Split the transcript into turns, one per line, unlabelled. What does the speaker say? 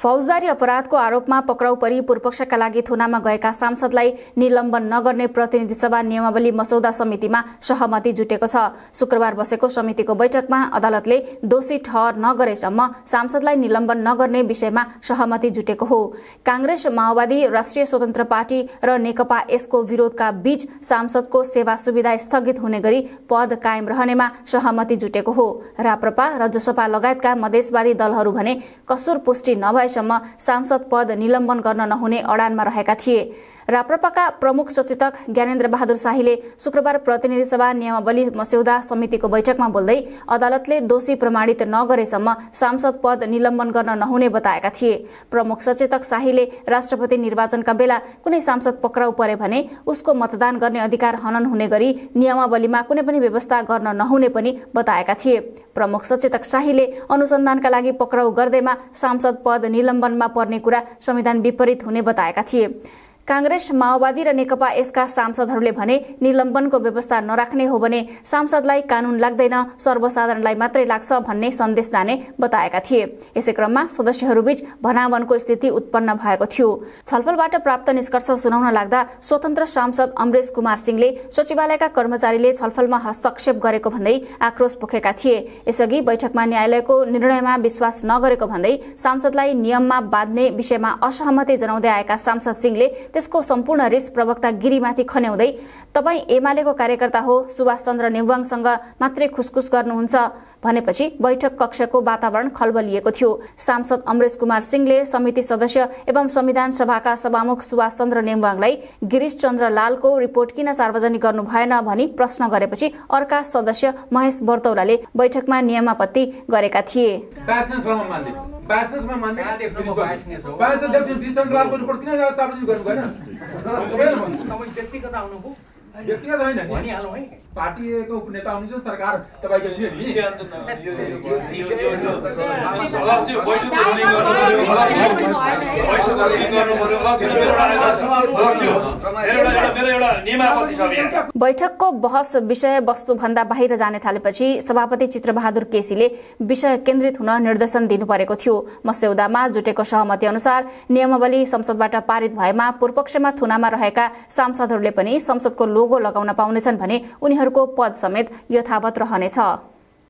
फौजदारी अपराधको आरोपमा पक्राउ परी पूर्वपक्षका लागि थुनामा गएका सांसदलाई निलम्बन नगर्ने प्रतिनिधि सभा नियमावली मसौदा समितिमा सहमति जुटेको छ। शुक्रबार बसेको समितिको बैठकमा अदालतले दोषी ठहर नगरेसम्म सांसदलाई निलम्बन नगर्ने विषयमा सहमति जुटेको हो। कांग्रेस, माओवादी, राष्ट्रिय स्वतन्त्र पार्टी र नेकपा यसको विरोधका बीच सांसदको सेवा सुविधा स्थगित हुने गरी पद कायम रहनेमा सहमति जुटेको हो। राप्रपा, राजसपा लगायतका मधेसवादी दलहरू भने कसुर पुष्टि नभएसम्म सांसद पद निलम्बन गर्न नहुने अडानमा रहेका थिए। राप्रपाका प्रमुख सचेतक ज्ञानेन्द्र बहादुर शाहीले शुक्रबार प्रतिनिधि सभा नियमावली मस्यौदा समितिको बैठकमा बोल्दै अदालतले दोषी प्रमाणित नगरेसम्म सांसद पद निलम्बन गर्न नहुने बताएका थिए। प्रमुख सचेतक शाहीले राष्ट्रपति निर्वाचनका बेला कुनै सांसद पक्राउ परे भने उसको मतदान गर्ने अधिकार हनन हुने गरी नियमावलीमा कुनै पनि व्यवस्था गर्न नहुने पनि बताएका थिए। प्रमुख सचेतक शाहीले अनुसन्धानका लागि पक्राउ गर्दैमा सांसद पद निलम्बनमा पर्ने कुरा संविधान विपरीत हुने बताएका थिए। कांग्रेस, माओवादी र नेकपा यसका सांसदहरूले भने निलम्बनको व्यवस्था नराख्ने हो भने सांसदलाई कानून लाग्दैन, सर्वसाधारणलाई मात्रै लाग्छ भन्ने सन्देश जाने बताएका थिए। यसै क्रममा सदस्यहरूबीच भनावनको स्थिति उत्पन्न भएको थियो। छलफलबाट प्राप्त निष्कर्ष सुनाउन लाग्दा स्वतन्त्र सांसद अमरेश कुमार सिंहले सचिवालयका कर्मचारीले छलफलमा हस्तक्षेप गरेको भन्दै आक्रोश पोखेका थिए। यसअघि बैठकमा न्यायालयको निर्णयमा विश्वास नगरेको भन्दै सांसदलाई नियममा बाँध्ने विषयमा असहमति जनाउँदै आएका सांसद सिंहले त्यसको सम्पूर्ण रिस प्रवक्ता गिरीमाथि खन्याउँदै तपाई एमालेको कार्यकर्ता हो, सुभाष चन्द्र नेवाङसँग मात्रै खुसखुस गर्नुहुन्छ भनेपछि बैठक कक्षको वातावरण खलबलिएको थियो। सांसद अमरेश कुमार सिंहले समिति सदस्य एवं संविधान सभाका सभामुख सुभाष चन्द्र नेवाङलाई गिरीश चन्द्र लालको रिपोर्ट किन सार्वजनिक गर्नु भएन भनी प्रश्न गरेपछि अर्का सदस्य महेश बर्तौलाले बैठकमा नियमापत्ति गरेका थिए।
बासनेसमा मान्दैन बासने देख्छु जिसनलालको रिपोर्ट किन सार्वजनिक गर्नु भएन?
तपाईं व्यक्तिगत आउनुभयो,
व्यक्तिगत होइन नि,
भनिहालौँ है।
पार्टीको नेता हुनुहुन्छ, सरकार तपाईको थियो नि।
बैठकको बहस विषय वस्तु भन्दा बाहिर जाने थालेपछि सभापति चित्रबहादुर केसीले विषय केन्द्रित हुन निर्देशन दिनु परेको थियो। मस्यौदामा जुटेको सहमति अनुसार नियमावली संसदबाट पारित भएमा पूर्वपक्षमा थुनामा रहेका सांसदहरूले पनि संसदको लोगो लगाउन पाउनेछन् भने उनीहरूको पद समेत यथावत रहनेछ।